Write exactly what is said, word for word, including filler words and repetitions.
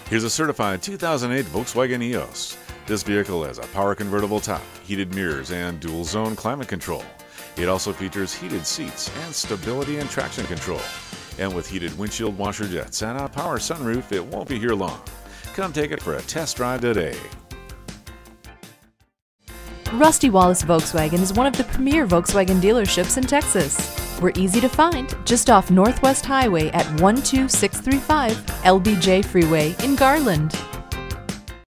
Here's a certified two thousand eight Volkswagen Eos. This vehicle has a power convertible top, heated mirrors, and dual zone climate control. It also features heated seats and stability and traction control. And with heated windshield washer jets and a power sunroof, it won't be here long. Come take it for a test drive today. Rusty Wallis Volkswagen is one of the premier Volkswagen dealerships in Texas. We're easy to find just off Northwest Highway at one two six three five L B J Freeway in Garland.